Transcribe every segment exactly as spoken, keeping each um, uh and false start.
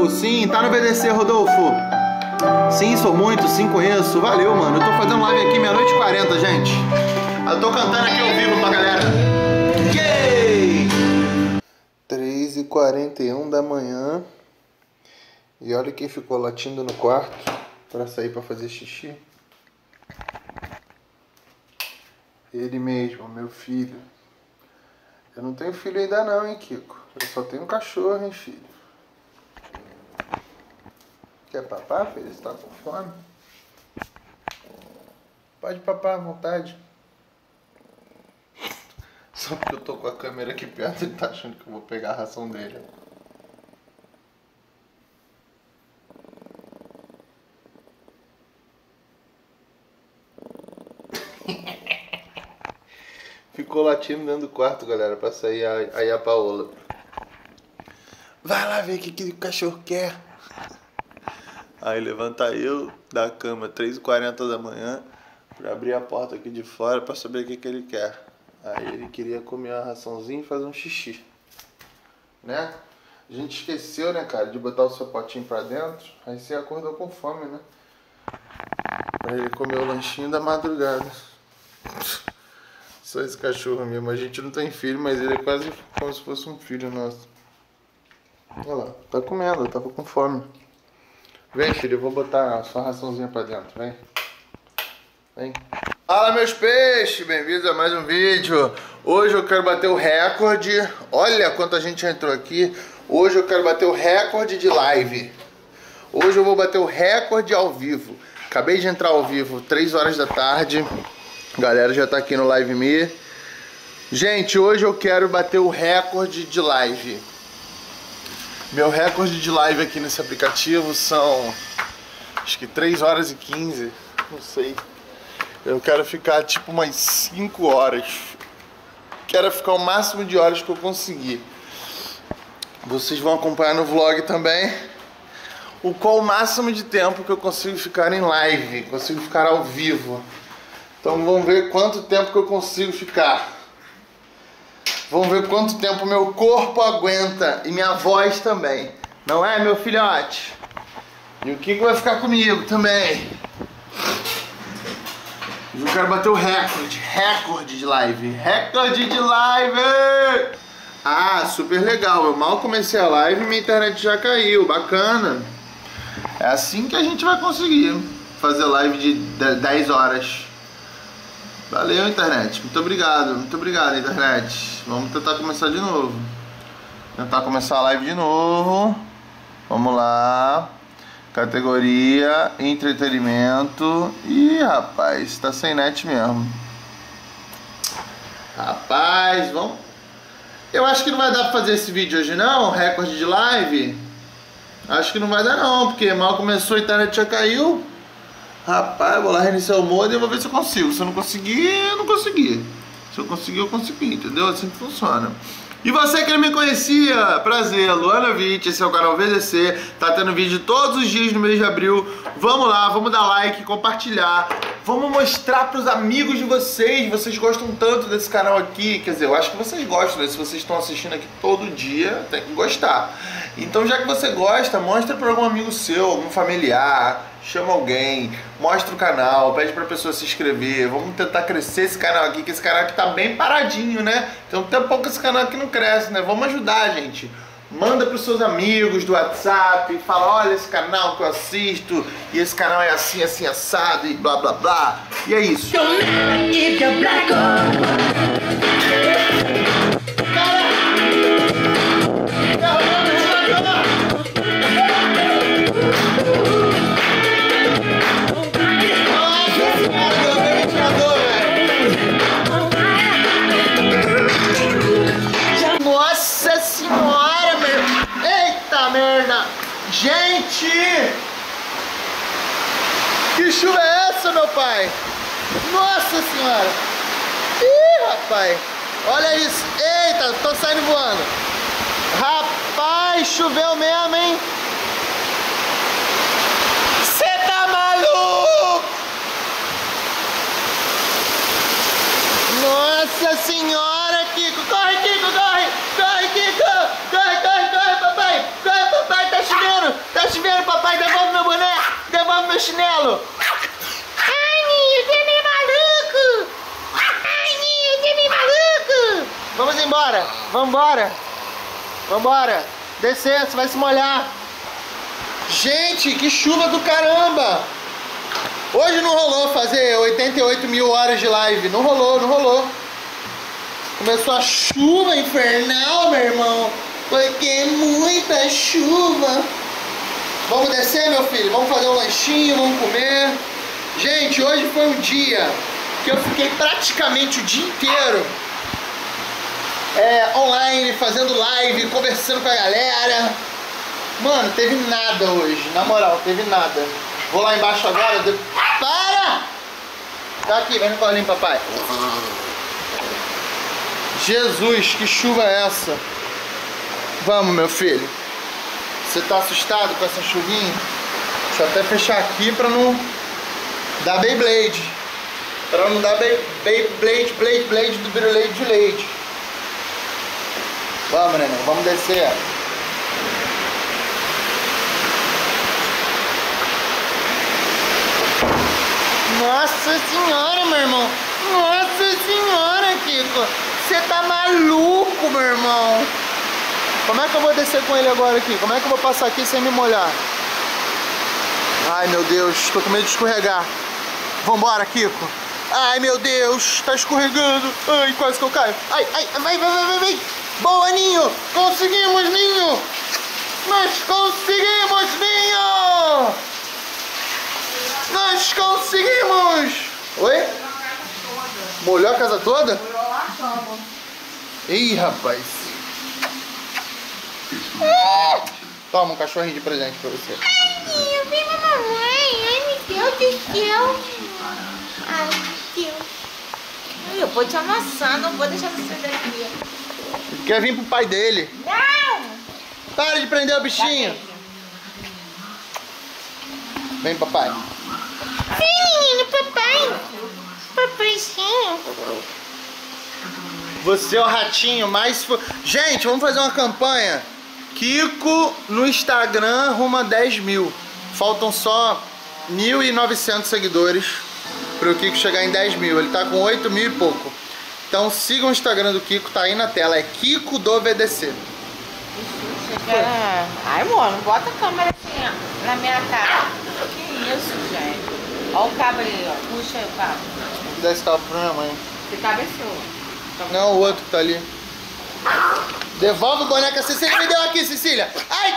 Rodolfo, sim, tá no V D C, Rodolfo. Sim, sou muito, sim, conheço. Valeu, mano. Eu tô fazendo live aqui meia-noite e quarenta, gente. Eu tô cantando aqui ao vivo pra galera. Yay! três e quarenta e um da manhã. E olha quem ficou latindo no quarto pra sair pra fazer xixi. Ele mesmo, meu filho. Eu não tenho filho ainda não, hein, Kiko? Eu só tenho um cachorro, hein, filho? Quer papar, filho? Você tá com fome? Pode papar à vontade. Só porque eu tô com a câmera aqui perto, ele tá achando que eu vou pegar a ração dele. Ficou latindo dentro do quarto, galera, pra sair a, aí a Paola. Vai lá ver o que, que o cachorro quer. Aí levanta eu da cama três e quarenta da manhã pra abrir a porta aqui de fora pra saber o que, que ele quer. Aí ele queria comer uma raçãozinha e fazer um xixi. Né? A gente esqueceu, né, cara, de botar o seu potinho pra dentro. Aí você acordou com fome, né? Pra ele comer o lanchinho da madrugada. Só esse cachorro mesmo. A gente não tem filho, mas ele é quase como se fosse um filho nosso. Olha lá, tá comendo, tava com fome. Vem, filho, eu vou botar a sua raçãozinha pra dentro, vem. Vem. Fala, meus peixes, bem-vindos a mais um vídeo. Hoje eu quero bater o recorde. Olha quanta gente entrou aqui. Hoje eu quero bater o recorde de live. Hoje eu vou bater o recorde ao vivo. Acabei de entrar ao vivo, três horas da tarde. A galera já tá aqui no Live Me. Gente, hoje eu quero bater o recorde de live. Meu recorde de live aqui nesse aplicativo são, acho que três horas e quinze, não sei. Eu quero ficar tipo umas cinco horas. Quero ficar o máximo de horas que eu conseguir. Vocês vão acompanhar no vlog também o qual o máximo de tempo que eu consigo ficar em live, consigo ficar ao vivo. Então vamos ver quanto tempo que eu consigo ficar. Vamos ver quanto tempo meu corpo aguenta e minha voz também. Não é, meu filhote? E o Kiko vai ficar comigo também. Eu quero bater o recorde. Recorde de live. Recorde de live! Ah, super legal. Eu mal comecei a live e minha internet já caiu. Bacana. É assim que a gente vai conseguir fazer live de dez horas. Valeu, internet. Muito obrigado. Muito obrigado, internet. Vamos tentar começar de novo. Tentar começar a live de novo. Vamos lá. Categoria entretenimento. Ih, rapaz, tá sem net mesmo. Rapaz, vamos. Eu acho que não vai dar pra fazer esse vídeo hoje não. Recorde de live. Acho que não vai dar não, porque mal começou, a internet já caiu. Rapaz, eu vou lá reiniciar o modem e vou ver se eu consigo. Se eu não conseguir, eu não consegui. Se eu conseguir, eu consegui, entendeu? Assim que funciona. E você que não me conhecia, prazer, Luana Witt, esse é o canal V D C. Tá tendo vídeo todos os dias no mês de abril. Vamos lá, vamos dar like, compartilhar. Vamos mostrar pros amigos de vocês. Vocês gostam tanto desse canal aqui. Quer dizer, eu acho que vocês gostam, né? Se vocês estão assistindo aqui todo dia, tem que gostar. Então, já que você gosta, mostra para algum amigo seu, algum familiar. Chama alguém, mostra o canal, pede pra pessoa se inscrever. Vamos tentar crescer esse canal aqui, que esse canal aqui tá bem paradinho, né? Então tem pouco esse canal aqui não cresce, né? Vamos ajudar, gente. Manda pros seus amigos do WhatsApp, fala, olha esse canal que eu assisto, e esse canal é assim, assim, assado, e blá, blá, blá. E é isso. Nossa senhora, meu! Eita merda! Gente! Que chuva é essa, meu pai? Nossa senhora! Ih, rapaz! Olha isso! Eita, tô saindo voando! Rapaz, choveu mesmo, hein? Cê tá maluco? Nossa senhora, Kiko! Corre, Kiko, corre! Corre, Kiko! Corre, corre, corre, papai! Corre, papai, tá chovendo! chinelo. Ai, Ninho, você é meio maluco. Ai, Ninho, você é meio maluco. Vamos embora, vambora. Vambora. Descer, você vai se molhar. Gente, que chuva do caramba. Hoje não rolou fazer oitenta e oito mil horas de live. Não rolou, não rolou. Começou a chuva infernal, meu irmão. Porque é muita chuva. Vamos descer, meu filho? Vamos fazer um lanchinho, vamos comer. Gente, hoje foi um dia que eu fiquei praticamente o dia inteiro é, online, fazendo live, conversando com a galera. Mano, teve nada hoje. Na moral, teve nada. Vou lá embaixo agora. De... Para! Tá aqui, vem no colinho, papai. Jesus, que chuva é essa? Vamos, meu filho. Você tá assustado com essa chuvinha? Deixa eu até fechar aqui pra não dar Beyblade. Pra não dar Beyblade, Blade, Blade do Birulade de leite. Vamos, neném, vamos descer. Nossa senhora, meu irmão. Nossa senhora, Kiko. Você tá maluco, meu irmão. Como é que eu vou descer com ele agora aqui? Como é que eu vou passar aqui sem me molhar? Ai, meu Deus, tô com medo de escorregar. Vambora, Kiko. Ai, meu Deus, tá escorregando. Ai, quase que eu caio. Ai, ai, vai, vai, vai, vai, vai. Boa, Ninho. Conseguimos, Ninho. Nós conseguimos, Ninho. Nós conseguimos. Oi? Molhou a casa toda? Molhou a cama. Ih, rapaz. Toma um cachorrinho de presente pra você. Ai, eu vi a mamãe. Ai, meu Deus do céu. Ai, meu Deus. Eu vou te amassar, não vou deixar você daqui. Ele quer vir pro pai dele. Não! Para de prender o bichinho. Vem, papai. Sim, papai. Papaizinho. Você é o ratinho mais... fo- Gente, vamos fazer uma campanha. Kiko no Instagram rumo a dez mil. Faltam só mil e novecentos seguidores para o Kiko chegar em dez mil. Ele tá com oito mil e pouco. Então sigam o Instagram do Kiko, tá aí na tela. É Kiko do V D C. Chega... Ai, mano, bota a câmera assim, ó, na minha cara. Que isso, gente? Olha o cabo aí, ó. Puxa aí o cabo. Dá esse cabo pra minha mãe. Você cabeceou. Não, o outro que tá ali. Devolve o boneco. A Cecília me deu aqui, Cecília. Ai!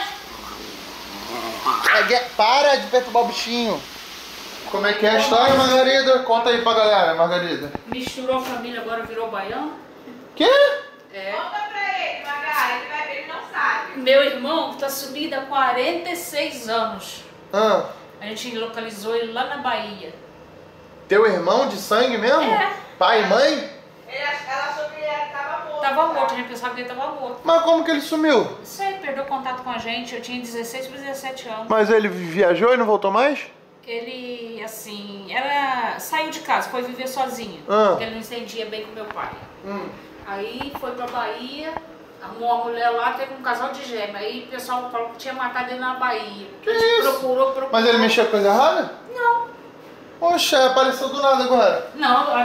Para de perturbar o bichinho. Como é que é a história, Margarida? Conta aí pra galera, Margarida. Misturou a família, agora virou baiano? Quê? É. Conta pra ele, Maga, ele, vai, ele não sabe. Meu irmão tá sumido há quarenta e seis anos. Ah, A gente localizou ele lá na Bahia. teu irmão de sangue mesmo? É. Pai e mãe? Ele, ela achou que ele tava morto. Tava morto, a gente pensava que ele tava morto. Mas como que ele sumiu? Isso aí, perdeu contato com a gente, eu tinha dezesseis para dezessete anos. Mas ele viajou e não voltou mais? Ele, assim, era... saiu de casa, foi viver sozinho. Ah. Porque ele não entendia bem com meu pai. Hum. Aí foi pra Bahia, arrumou uma mulher lá, teve um casal de gêmeos. Aí o pessoal falou que tinha matado ele na Bahia. Que a gente isso? procurou, procurou. Mas ele mexeu com coisa errada? Não. Poxa, apareceu do nada agora. Não,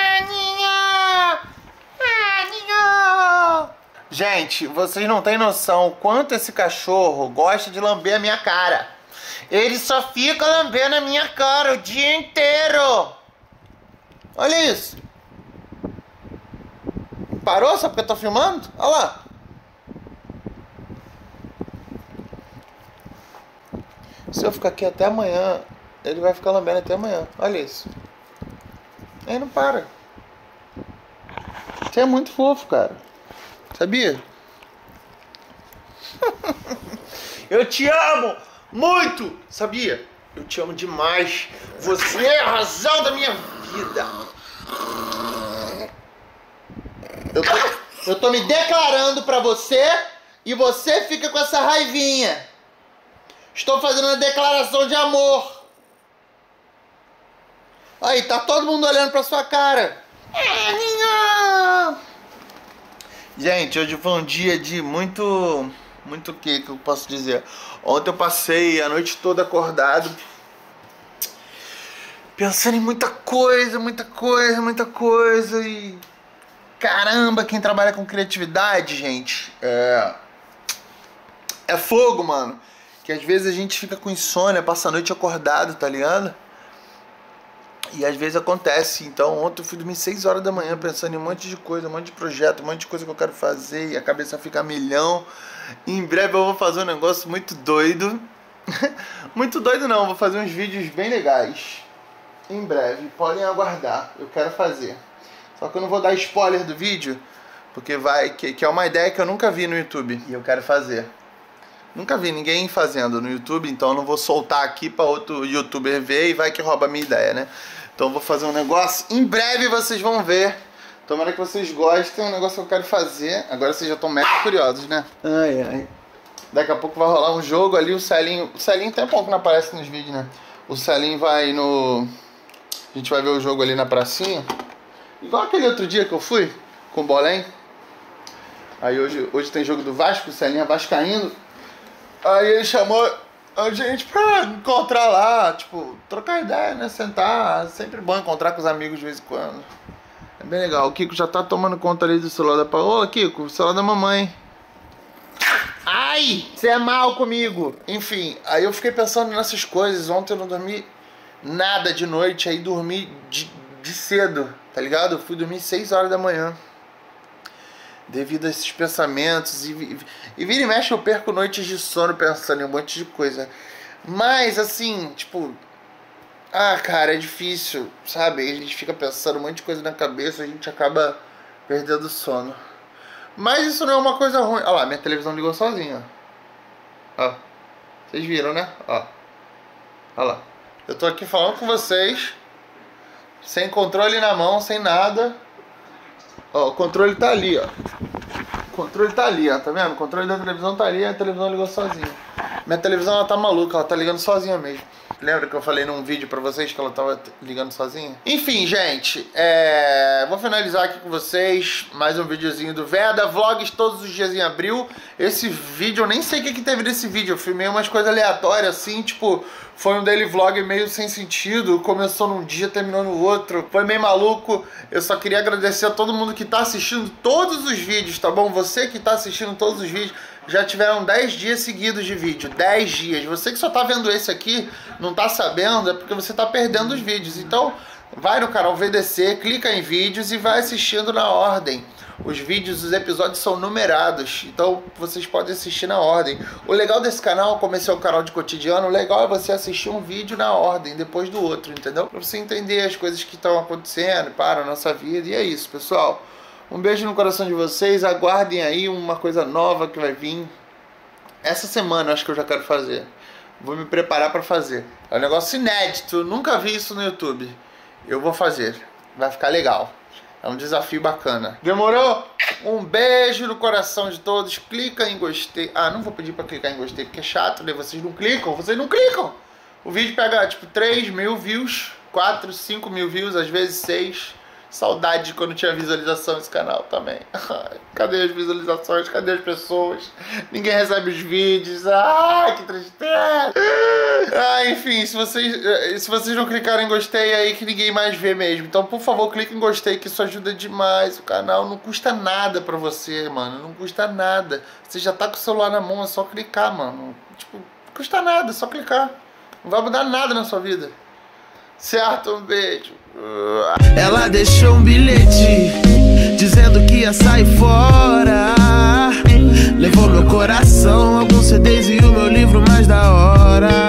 Gente, vocês não têm noção o quanto esse cachorro gosta de lamber a minha cara. Ele só fica lambendo a minha cara o dia inteiro. Olha isso. Parou só porque eu tô filmando? Olha lá. Se eu ficar aqui até amanhã, ele vai ficar lambendo até amanhã. Olha isso. Aí não para. Você é muito fofo, cara. Sabia? Eu te amo muito, sabia? Eu te amo demais. Você é a razão da minha vida. Eu tô, eu tô me declarando pra você e você fica com essa raivinha. Estou fazendo uma declaração de amor. Aí, tá todo mundo olhando pra sua cara. Gente, hoje foi um dia de muito... Muito o que que eu posso dizer? Ontem eu passei a noite toda acordado. pensando em muita coisa, muita coisa, muita coisa e... Caramba, quem trabalha com criatividade, gente, é... É fogo, mano. Que às vezes a gente fica com insônia, passa a noite acordado, tá ligado? E às vezes acontece. Então ontem eu fui dormir seis horas da manhã pensando em um monte de coisa, um monte de projeto, um monte de coisa que eu quero fazer. E a cabeça fica a milhão. E em breve eu vou fazer um negócio muito doido. Muito doido não, vou fazer uns vídeos bem legais. Em breve, podem aguardar. Eu quero fazer. Só que eu não vou dar spoiler do vídeo. Porque vai, que, que é uma ideia que eu nunca vi no YouTube. E eu quero fazer. Nunca vi ninguém fazendo no YouTube, então eu não vou soltar aqui para outro youtuber ver e vai que rouba a minha ideia, né? Então eu vou fazer um negócio, em breve vocês vão ver. Tomara que vocês gostem, é um negócio que eu quero fazer. Agora vocês já estão mega curiosos, né? Ai, ai. Daqui a pouco vai rolar um jogo ali, o Celinho... O Celinho tem pouco que não aparece nos vídeos, né? O Celinho vai no... A gente vai ver o jogo ali na pracinha. Igual aquele outro dia que eu fui, com o Bolém. Aí hoje, hoje tem jogo do Vasco, o Celinho é vascaíno. Aí ele chamou a gente pra encontrar lá, tipo, trocar ideia, né? Sentar. É sempre bom encontrar com os amigos de vez em quando. É bem legal. O Kiko já tá tomando conta ali do celular da Paola. Ô, Kiko, o celular da mamãe. Ai! Você é mal comigo! Enfim, aí eu fiquei pensando nessas coisas. Ontem eu não dormi nada de noite. Aí dormi de, de cedo, tá ligado? Eu fui dormir seis horas da manhã. Devido a esses pensamentos e, e, e vira e mexe eu perco noites de sono pensando em um monte de coisa. Mas assim, tipo, ah, cara, é difícil, sabe? A gente fica pensando um monte de coisa na cabeça, a gente acaba perdendo o sono. Mas isso não é uma coisa ruim. Olha lá, minha televisão ligou sozinha. Ó, vocês viram, né? Ó, olha lá. Eu tô aqui falando com vocês, sem controle na mão, sem nada. Ó, o controle tá ali, ó. O controle tá ali, ó. Tá vendo? O controle da televisão tá ali e a televisão ligou sozinha. Minha televisão, ela tá maluca. Ela tá ligando sozinha mesmo. Lembra que eu falei num vídeo pra vocês que ela tava ligando sozinha? Enfim, gente. É... Vou finalizar aqui com vocês. Mais um videozinho do Veda Vlogs todos os dias em abril. Esse vídeo, eu nem sei o que que teve nesse vídeo. Eu filmei umas coisas aleatórias, assim, tipo... Foi um daily vlog meio sem sentido. Começou num dia, terminou no outro. Foi meio maluco. Eu só queria agradecer a todo mundo que tá assistindo todos os vídeos, tá bom? Você que tá assistindo todos os vídeos. Já tiveram dez dias seguidos de vídeo. dez dias. Você que só tá vendo esse aqui, não tá sabendo, é porque você tá perdendo os vídeos. Então, vai no canal V D C, clica em vídeos e vai assistindo na ordem. Os vídeos, os episódios são numerados, então vocês podem assistir na ordem. O legal desse canal, como esse é um canal de cotidiano, o legal é você assistir um vídeo na ordem, depois do outro, entendeu? Pra você entender as coisas que estão acontecendo para a nossa vida. E é isso, pessoal. Um beijo no coração de vocês. Aguardem aí uma coisa nova que vai vir. Essa semana eu acho que eu já quero fazer. Vou me preparar pra fazer. É um negócio inédito, nunca vi isso no YouTube. Eu vou fazer, vai ficar legal. É um desafio bacana. Demorou? Um beijo no coração de todos. Clica em gostei. Ah, não vou pedir pra clicar em gostei, porque é chato, né? Vocês não clicam, vocês não clicam. O vídeo pega, tipo, três mil views, quatro, cinco mil views, às vezes seis. Saudade de quando tinha visualização nesse canal também. Cadê as visualizações? Cadê as pessoas? Ninguém recebe os vídeos. Ah, que tristeza. Ah, enfim, se vocês, se vocês não clicarem em gostei aí, que ninguém mais vê mesmo. Então, por favor, clique em gostei, que isso ajuda demais o canal. Não custa nada pra você, mano. Não custa nada. Você já tá com o celular na mão, é só clicar, mano. Tipo, não custa nada, é só clicar. Não vai mudar nada na sua vida. Certo? Um beijo. Ela deixou um bilhete dizendo que ia sair fora. Levou meu coração, alguns C Ds e o meu livro mais da hora.